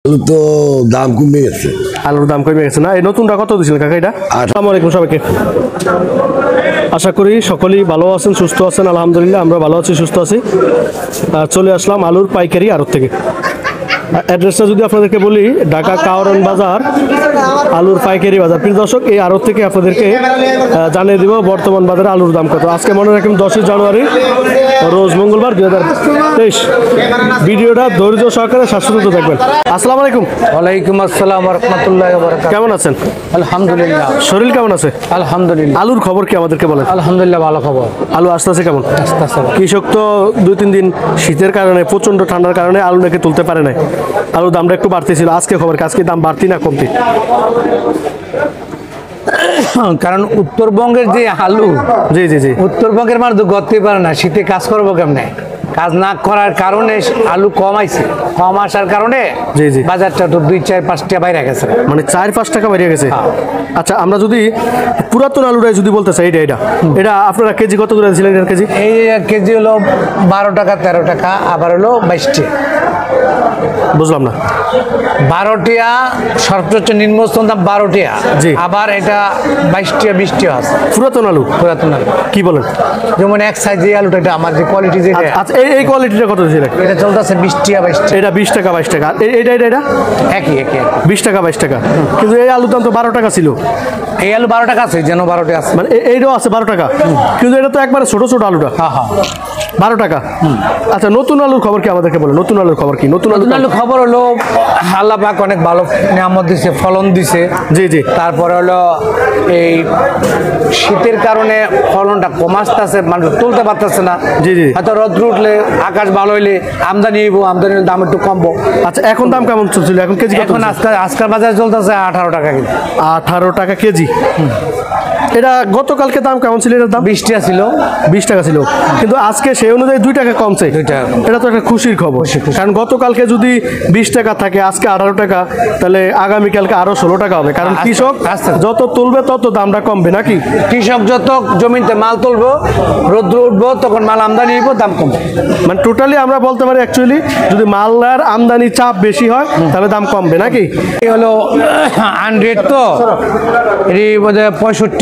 তো দাম কমে গেছে। আলুর দাম কমে গেছে না? এই নতুনটা কত দিয়েছিলেন কাকা এটা? আসসালামু আলাইকুম সবাইকে, আশা করি সকলেই ভালো আছেন, সুস্থ আছেন। আলহামদুলিল্লাহ আমরা ভালো আছি, সুস্থ আছি। চলে আসলাম আলুর পাইকারি আড়ত থেকে। অ্যাড্রেসটা যদি আপনাদেরকে বলি, ঢাকা কাওরান বাজার আলুর পাইকারি বাজার। প্রিয় দর্শক, এই আড়ত থেকে আপনাদেরকে জানিয়ে দিব বর্তমান বাজারে আলুর দাম কত। আজকে মনে রাখুন 10 জানুয়ারি, রোজ মঙ্গলবার 2023। ভিডিওটা ধৈর্য সহকারে শাশ্বত দেখবেন। আসসালামু আলাইকুম। ওয়ালাইকুম আসসালাম ওয়া রাহমাতুল্লাহি ওয়া বারাকাতুহু। কেমন আছেন? আলহামদুলিল্লাহ। শরীর কেমন আছে? আলহামদুলিল্লাহ। আলুর খবর কি আমাদেরকে বলেন। আলহামদুলিল্লাহ, ভালো খবর। আলু আসতেছে কেমন? আসতেছে। কৃষক তো 2-3 দিন শীতের কারণে, প্রচন্ড ঠান্ডার কারণে আলু নাকি তুলতে পারে নাই। আলুর দামটা একটু বাড়তি ছিল। আজকে খবর কি, আজকে দাম বাড়তি না কমতি? কারণ উত্তরবঙ্গের যে আলু, জি জি জি, উত্তরবঙ্গের মানুষ তো গড়তেই পারে না। শীতে কাজ করবো কেমনে? কাজ না করার কারণে আলু কম আইছে। কম আসার কারণে জি জি, বাজারটা তো 2-4-5 টাকা বাইরে গেছে, মানে 4-5 টাকা বেরিয়ে গেছে। আচ্ছা, আমরা যদি পুরাতন আলুটাই যদি বলতে চাই, এটা আপনারা কেজি কত করে দিয়েছিলেন? এটার কেজি এই কেজি হলো 12 টাকা, 13 টাকা, আবার হলো 22 টাকা। বুঝলাম না। 12 টাকা সর্বোচ্চ নিম্নস্তম দাম 12 টাকা। জি। আবার এটা 22 টাকা, 20 টাকা আছে পুরাতন আলু। পুরাতন আলু কি বলেন? যেমন এক সাইজ যে আলুটা, এটা আমার যে কোয়ালিটি যেটা, আচ্ছা, এই কোয়ালিটিটা কত দিয়েছিলেন? এটা চলতেছে 20 টাকা, 22 টাকা। এটা 20 টাকা, 22 টাকা। আর এটা একই 20 টাকা, 22 টাকা। কিন্তু এই আলুর দাম তো 12 টাকা ছিল। এই আলু 12 টাকা আছে, যেন 12 টাকা আছে। মানে এইটাও আছে 12 টাকা, কিন্তু এটা তো একবারে ছোট ছোট আলুটা। হ্যাঁ হ্যাঁ, 12 টাকা। আচ্ছা, নতুন আলুর খবর কি আমাদেরকে বলেন। নতুন আলুর খবর কি? নতুন আলু খবর হলো আল্লাহ পাক অনেক ভালো নিয়ামত দিছে, ফলন দিছে। জি জি। তারপরে হলো এই শীতের কারণে ফলনটা কম আসতেছে, মানুষ তুলতে পারতেছে না। জি জি। হয়তো রোদ্র উঠলে, আকাশ ভালো হইলে আমদানি হইব, আমদানির দাম একটু কমবো। আচ্ছা, এখন দাম কেমন চলছিল? এখন কেজি কত? এখন আজকাল বাজারে চলতেছে 18 টাকা কেজি। 18 টাকা কেজি। এটা গতকালকে দাম কেমন ছিল? এটার দাম 20 টাকা ছিল। 20 টাকা ছিল, কিন্তু আজকে সেই অনুযায়ী 2 টাকা কমছে। 2 টাকা। এটা তো একটা খুশির খবর। কারণ গতকালকে যদি 20 টাকা থাকে, আজকে 18 টাকা, তাহলে আগামীকালকে আরো 16 টাকা হবে। কারণ কৃষক যত তুলবে তত দামটা কমবে নাকি? কৃষক যত জমিতে মাল তুলবো, রোদ্র উঠবো, তখন মাল আমদানি হইব, দাম কমবে। মানে টোটালি আমরা বলতে পারি, অ্যাকচুয়ালি যদি মালদার আমদানি চাপ বেশি হয় তাহলে দাম কমবে নাকি? এই হলো 100 তো এটি বোধহয়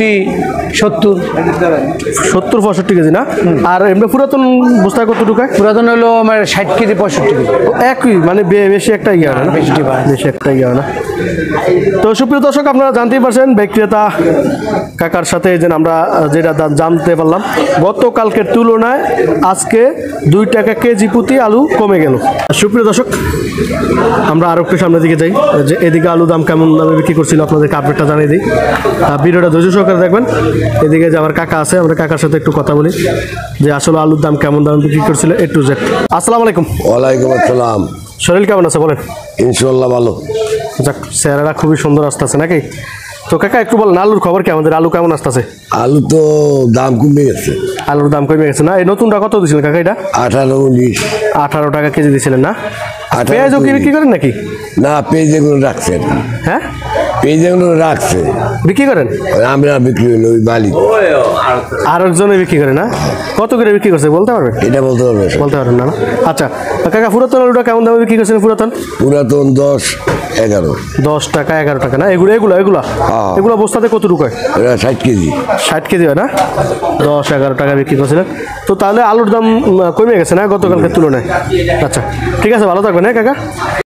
65-70 কেজি না? আর এমনি পুরাতন বস্তা কত ঢুকায়? পুরাতন হলো আমার 60 কেজি 65 কেজি। একই, মানে বেশি একটা ইয়ে হয় না? বেশি একটা ইয়ে হয় না। তো সুপ্রিয় দর্শক, আপনারা জানতেই পারছেন বিক্রেতা কাকার সাথে যে আমরা যেটা জানতে পারলাম, গতকালকের তুলনায় আজকে 2 টাকা কেজি প্রতি আলু কমে গেল। সুপ্রিয় দর্শক, আমরা আরো একটু সামনের দিকে যাই, যে এদিকে আলু দাম কেমন দামে বিক্রি করছিল আপনাদেরকে আপডেটটা জানিয়ে দিই। ভিডিওটা ধৈর্য সহকারে দেখবেন। এদিকে যে আমার কাকা আছে, আমরা কাকার সাথে একটু কথা বলি যে আসলে আলুর দাম কেমন দামে বিক্রি করছিল, A to Z। আসসালামু আলাইকুম। ওয়ালাইকুম আসসালাম। শরীর কেমন আছে বলেন? ইনশাল্লাহ ভালো। যাক, চেহারাটা খুবই সুন্দর আসতেছে নাকি? তো কাকা একটু বলেন আলুর খবর কি আমাদের? আলু কেমন আসতেছে? আলু তো দাম কমে গেছে। আলুর দাম কমে গেছে না? এই নতুনটা কত দিয়েছিলেন কাকা এটা? 18-19। 18 টাকা কেজি দিয়েছিলেন না? পেঁয়াজও কি বিক্রি করেন নাকি? না, পেঁয়াজ এগুলো রাখছেন। হ্যাঁ, পেঁয়াজ এগুলো রাখছে, বিক্রি করেন? আমরা বিক্রি হইল ওই মালিক। আর একজনে বিক্রি করে না? কত করে বিক্রি করছে বলতে পারবেন? এটা বলতে পারবে? বলতে পারবেন না? আচ্ছা কাকা, পুরাতন আলুটা কেমন দামে বিক্রি করছেন? পুরাতন 10-11। 10 টাকা, 11 টাকা না? এগুলো বস্তাতে কত ঢুকায়? 60 কেজি। 60 কেজি হয় না? 10-11 টাকা বিক্রি করছিলেন। তো তাহলে আলুর দাম কমে গেছে না গতকালকের তুলনায়? আচ্ছা, ঠিক আছে, ভালো থাকবেন হ্যাঁ কাকা।